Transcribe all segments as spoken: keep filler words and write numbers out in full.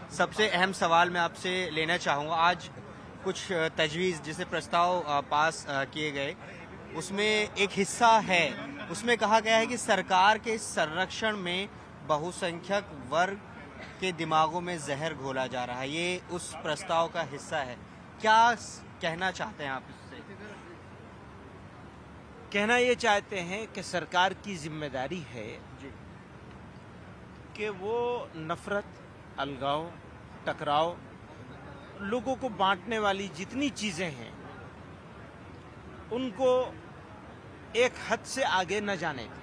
सबसे अहम सवाल मैं आपसे लेना चाहूँगा, आज कुछ तजवीज़ जिसे प्रस्ताव पास किए गए उसमें एक हिस्सा है, उसमें कहा गया है कि सरकार के संरक्षण में बहुसंख्यक वर्ग के दिमागों में जहर घोला जा रहा है। ये उस प्रस्ताव का हिस्सा है। क्या कहना चाहते हैं आप इससे? कहना ये चाहते हैं कि सरकार की जिम्मेदारी है जी कि वो नफरत, अलगाव, टकराव, लोगों को बांटने वाली जितनी चीजें हैं उनको एक हद से आगे न जाने दें।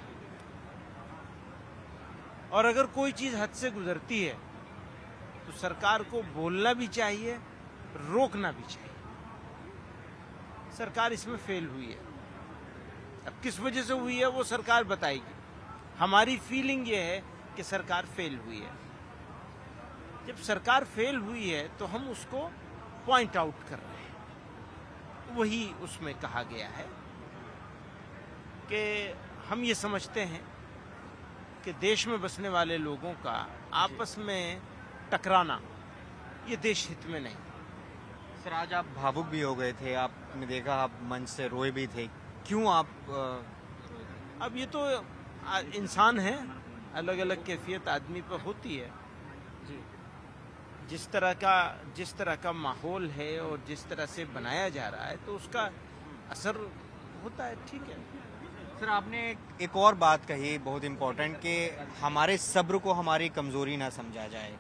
और अगर कोई चीज हद से गुजरती है तो सरकार को बोलना भी चाहिए, रोकना भी चाहिए। सरकार इसमें फेल हुई है। अब किस वजह से हुई है वो सरकार बताएगी। हमारी फीलिंग ये है कि सरकार फेल हुई है। जब सरकार फेल हुई है तो हम उसको पॉइंट आउट कर रहे हैं। वही उसमें कहा गया है कि हम ये समझते हैं कि देश में बसने वाले लोगों का आपस में टकराना ये देश हित में नहीं। सर, आज आप भावुक भी हो गए थे, आपने देखा आप मंच से रोए भी थे, क्यों आप? आ... अब ये तो इंसान है, अलग अलग कैफियत आदमी पर होती है। जी जिस तरह का जिस तरह का माहौल है और जिस तरह से बनाया जा रहा है तो उसका असर होता है। ठीक है सर, आपने एक और बात कही बहुत इम्पोर्टेंट कि हमारे सब्र को हमारी कमजोरी ना समझा जाए।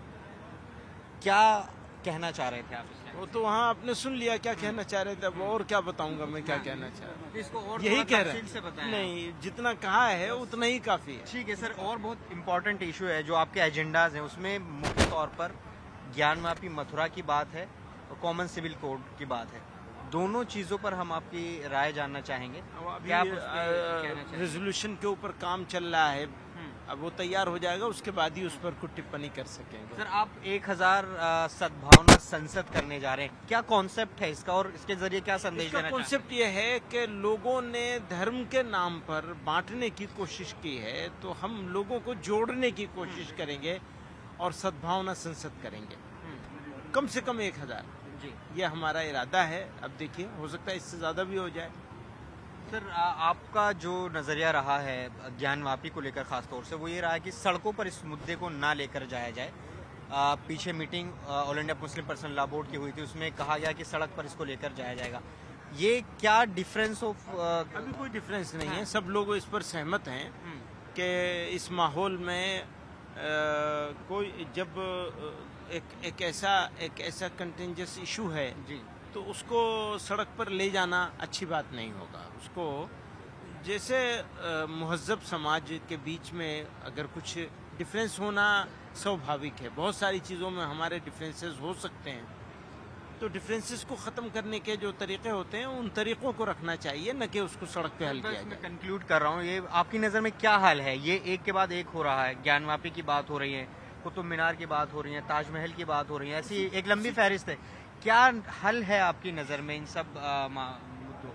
क्या कहना चाह रहे थे आप इससे? वो तो वहाँ आपने सुन लिया क्या कहना चाह रहे थे। अब और क्या बताऊंगा मैं क्या कहना चाह रहा हूँ। इसको और यही कह रहे हैं। नहीं, जितना कहा है उतना ही काफी है। ठीक है सर, और बहुत इम्पोर्टेंट इशू है जो आपके एजेंडाज हैं, उसमें मुख्य तौर पर ज्ञानवापी मथुरा की बात है और कॉमन सिविल कोड की बात है। दोनों चीजों पर हम आपकी राय जानना चाहेंगे। क्या रेजोल्यूशन के ऊपर काम चल रहा है, अब वो तैयार हो जाएगा, उसके बाद ही उस पर कुछ टिप्पणी कर सकेंगे। सर, आप एक हजार सद्भावना संसद करने जा रहे हैं, क्या कॉन्सेप्ट है इसका और इसके जरिए क्या संदेश देना? कॉन्सेप्ट ये है कि लोगों ने धर्म के नाम पर बांटने की कोशिश की है, तो हम लोगों को जोड़ने की कोशिश करेंगे और सद्भावना संसद करेंगे। कम से कम एक हजार जी, ये हमारा इरादा है। अब देखिए, हो सकता है इससे ज्यादा भी हो जाए। सर, आ, आपका जो नजरिया रहा है ज्ञानवापी को लेकर खास तौर से, वो ये रहा है कि सड़कों पर इस मुद्दे को ना लेकर जाया जाए। आ, पीछे meeting all India Muslim personal law board की हुई थी, उसमें कहा गया कि सड़क पर इसको लेकर जाया जाएगा। ये क्या डिफरेंस ऑफ? अभी कोई डिफरेंस नहीं है, सब लोग इस पर सहमत हैं कि इस माहौल में आ, कोई जब एक एक ऐसा एक ऐसा कंटेंजस इशू है जी, तो उसको सड़क पर ले जाना अच्छी बात नहीं होगा। उसको जैसे मुहज्जब समाज के बीच में अगर कुछ डिफरेंस होना स्वाभाविक है, बहुत सारी चीज़ों में हमारे डिफरेंसेस हो सकते हैं, तो डिफरेंसेस को ख़त्म करने के जो तरीके होते हैं उन तरीक़ों को रखना चाहिए, न कि उसको सड़क पे हल किया जाए। कंक्लूड कर रहा हूँ, ये आपकी नज़र में क्या हाल है? ये एक के बाद एक हो रहा है, ज्ञानवापी की बात हो रही है, कुतुब मीनार की बात हो रही है, ताजमहल की बात हो रही है, ऐसी एक लंबी फहरिस्त है। क्या हल है आपकी नज़र में इन सब मुद्दों?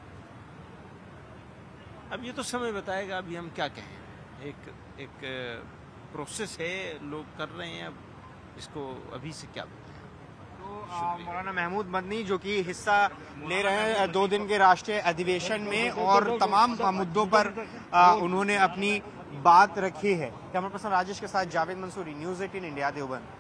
अब ये तो समय बताएगा, अभी हम क्या कहें। एक एक प्रोसेस है, लोग कर रहे हैं, अब इसको अभी से क्या बताएं। तो मौलाना महमूद मदनी जो कि हिस्सा ले रहे हैं दो दिन के राष्ट्रीय अधिवेशन में और तमाम मुद्दों पर आ, उन्होंने अपनी बात रखी है। कैमरा पर्सन राजेश के साथ Javed Mansoori, news eighteen India, Deoband.